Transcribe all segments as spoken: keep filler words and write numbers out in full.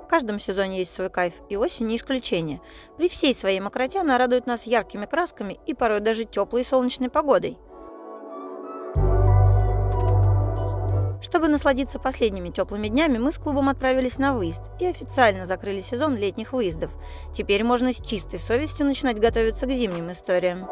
В каждом сезоне есть свой кайф, и осень не исключение. При всей своей мокроте она радует нас яркими красками и порой даже теплой и солнечной погодой. Чтобы насладиться последними теплыми днями, мы с клубом отправились на выезд и официально закрыли сезон летних выездов. Теперь можно с чистой совестью начинать готовиться к зимним историям.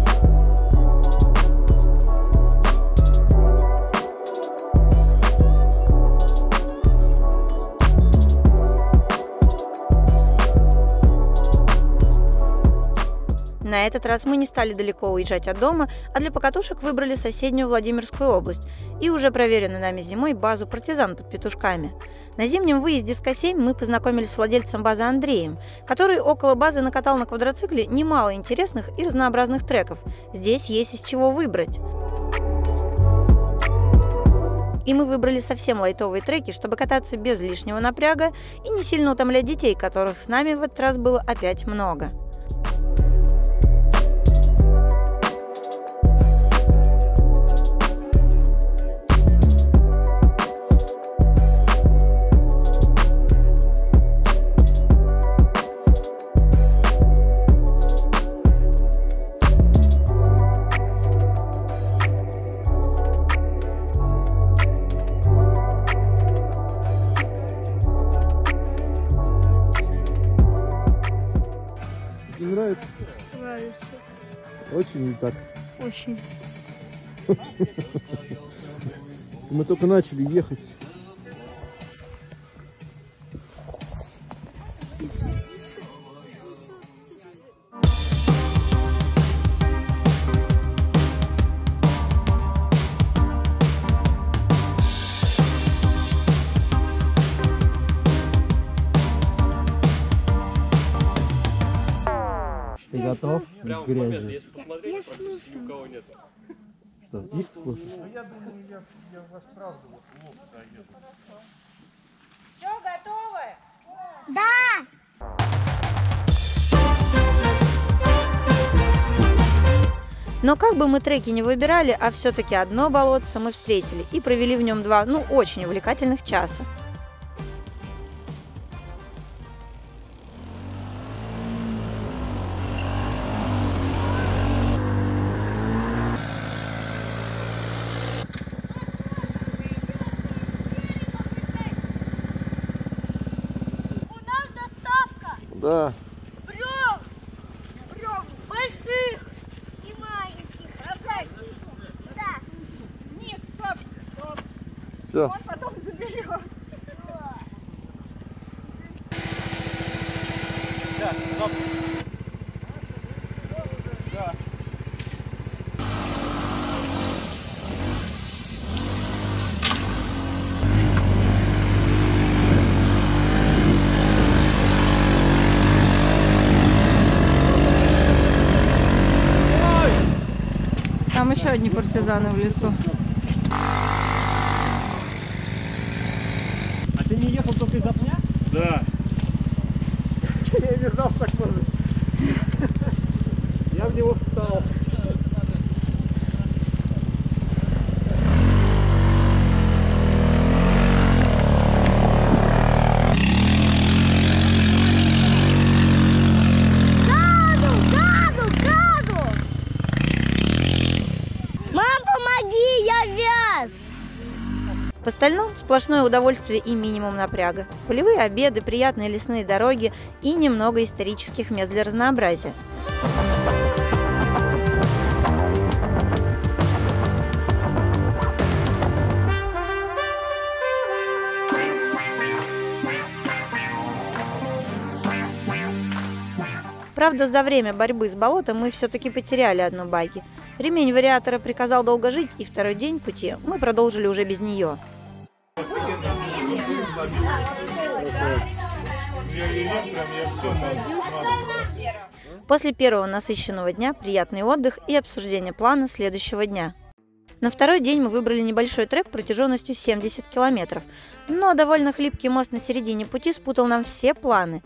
На этот раз мы не стали далеко уезжать от дома, а для покатушек выбрали соседнюю Владимирскую область и уже проверенную нами зимой базу «Партизан» под Петушками. На зимнем выезде с Ка семь мы познакомились с владельцем базы Андреем, который около базы накатал на квадроцикле немало интересных и разнообразных треков. Здесь есть из чего выбрать. И мы выбрали совсем лайтовые треки, чтобы кататься без лишнего напряга и не сильно утомлять детей, которых с нами в этот раз было опять много. Не нравится? Нравится. Очень не так. Очень. Мы только начали ехать. Ты готов? Прямо в момент, если посмотреть, практически никого нет. Что? Их слушай. Я думаю, я, я вас правда вот лоб доеду. Все, готовы? Да! Но как бы мы треки не выбирали, а все-таки одно болотце мы встретили и провели в нем два, ну, очень увлекательных часа. Да. Брёв! Брёв! Больших и маленьких. Красавчик. Да. Вниз, стоп, стоп. Все. Он потом заберет. Да, стоп. Да. Там еще одни партизаны в лесу. А ты не ехал только из-за пня? Да. Я не знал, что так может быть. Я в него встал. В остальном сплошное удовольствие и минимум напряга. Полевые обеды, приятные лесные дороги и немного исторических мест для разнообразия. Правда, за время борьбы с болотом мы все-таки потеряли одну багги. Ремень вариатора приказал долго жить, и второй день пути мы продолжили уже без нее. После первого насыщенного дня приятный отдых и обсуждение плана следующего дня. На второй день мы выбрали небольшой трек протяженностью семьдесят километров, но довольно хлипкий мост на середине пути спутал нам все планы.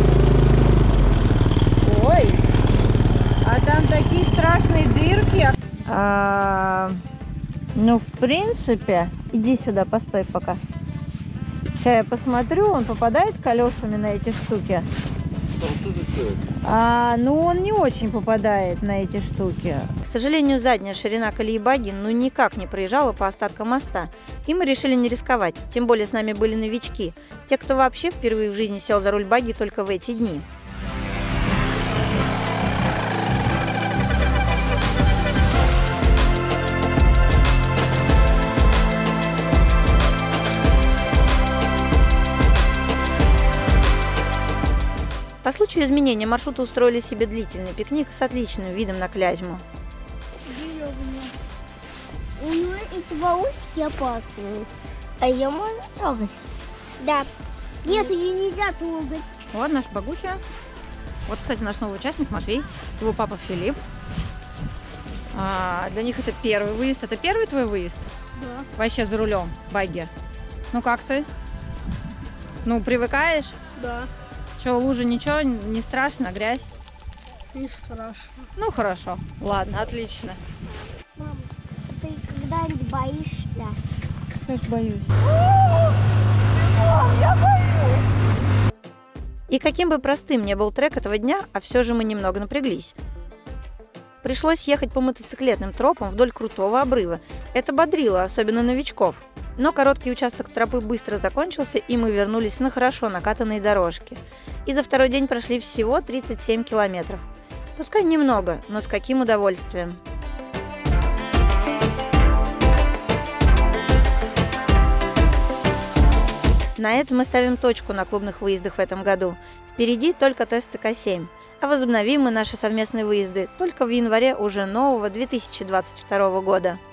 Ой, а там такие страшные дырки. А, ну, в принципе, иди сюда, постой пока. Сейчас я посмотрю, он попадает колесами на эти штуки. А, ну, он не очень попадает на эти штуки. К сожалению, задняя ширина колеи багги ну никак не проезжала по остаткам моста. И мы решили не рисковать, тем более с нами были новички. Те, кто вообще впервые в жизни сел за руль багги только в эти дни. По случаю изменения маршрута устроили себе длительный пикник с отличным видом на Клязьму. У него эти волосики опасные. А ее можно трогать? Да. Нет, ее нельзя трогать. Вот наш Багухи. Вот, кстати, наш новый участник Матвей, его папа Филипп. А, для них это первый выезд. Это первый твой выезд? Да. Вообще за рулем багги. Ну как ты? Ну, привыкаешь? Да. Что, лужи ничего, не страшно, грязь? Не страшно. Ну хорошо, ладно, отлично. Мам, ты когда-нибудь боишься? Конечно, боюсь. Я боюсь. И каким бы простым ни был трек этого дня, а все же мы немного напряглись. Пришлось ехать по мотоциклетным тропам вдоль крутого обрыва. Это бодрило, особенно новичков. Но короткий участок тропы быстро закончился, и мы вернулись на хорошо накатанные дорожки. И за второй день прошли всего тридцать семь километров. Пускай немного, но с каким удовольствием. На этом мы ставим точку на клубных выездах в этом году. Впереди только тест тэ ка семь. А возобновим мы наши совместные выезды только в январе уже нового две тысячи двадцать второго года.